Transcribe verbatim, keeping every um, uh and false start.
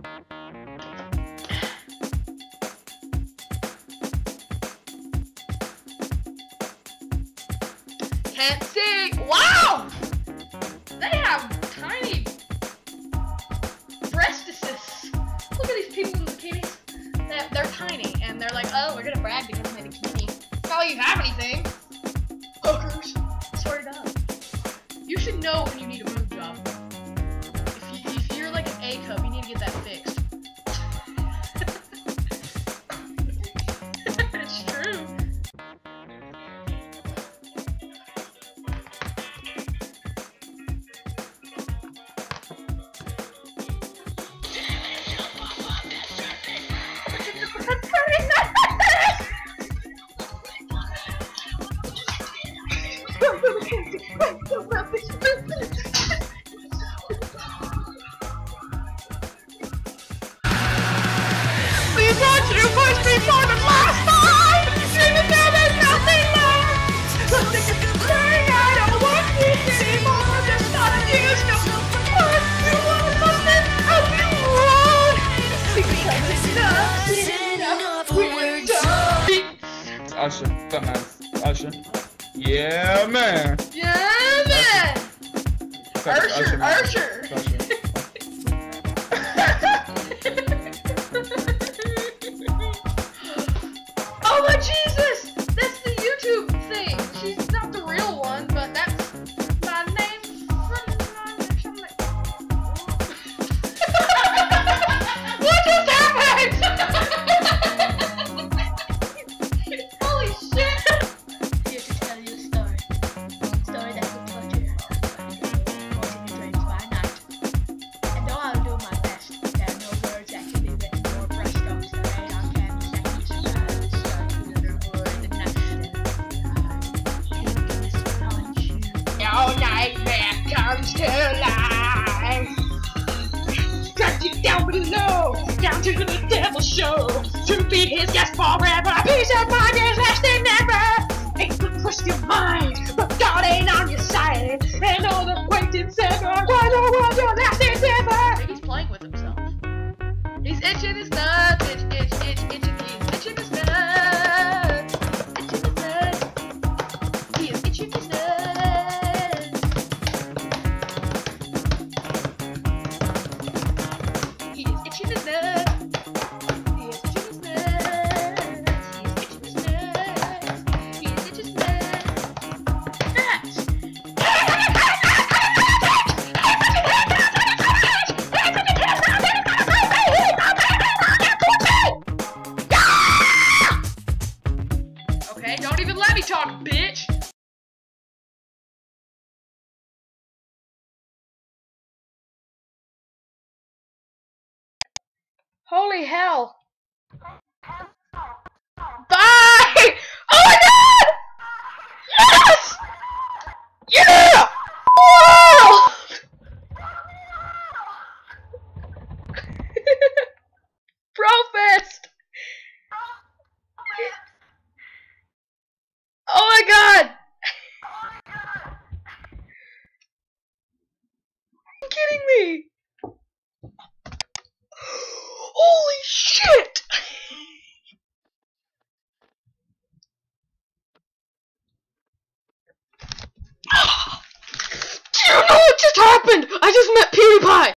Can't see. Wow! They have tiny breastises. Look at these people in bikinis. They're, they're tiny, and they're like, oh, we're gonna brag because I'm in a bikini. Not like you have anything. Hookers. I swear to God. You should know when you need a boob job. If, you, if you're like an A cup, you need to get that fixed. It's true. Please watch you push me for the last time! Even though there's nothing left! Nothing is saying I don't want this anymore! There's not a use no what you want something as you want! Because it's not enough, we're done! It's Usher, dumbass. Usher. Yeah, man! Yeah, man! Usher, Usher! Usher. Oh my Jesus! That's the YouTube thing. She's not the real one, but that's my name. What just happened? Holy shit! Here to tell you a story. A story that will touch you. Haunting your dreams by night. And though I'll do my best, there are no words that can be written or brushed off the rain on canvas that can survive the sun, the word, the night. I think it's punch you. Your nightmare comes to life. Dragged you down below, down to the devil's show. To be his guest forever. Peace of mind is less than ever. It could push your mind, but God ain't on your side. And all the acquaintance ever. Why the world your last is ever. I think he's playing with himself. He's itching his nuts. Itch, itch, itch, itching. He's itching his nuts. Itching his nuts. He is itching his nuts. He is itching his nuts. He is itching his nuts. He is itching his nuts. He is itching his nuts. Nuts. Okay, don't even let me talk, bitch. Holy hell. Bye! Oh my God! Yes! Yeah! Wow! Brofist! Oh my God! Are you kidding me? Holy shit! Do you know what just happened? I just met PewDiePie!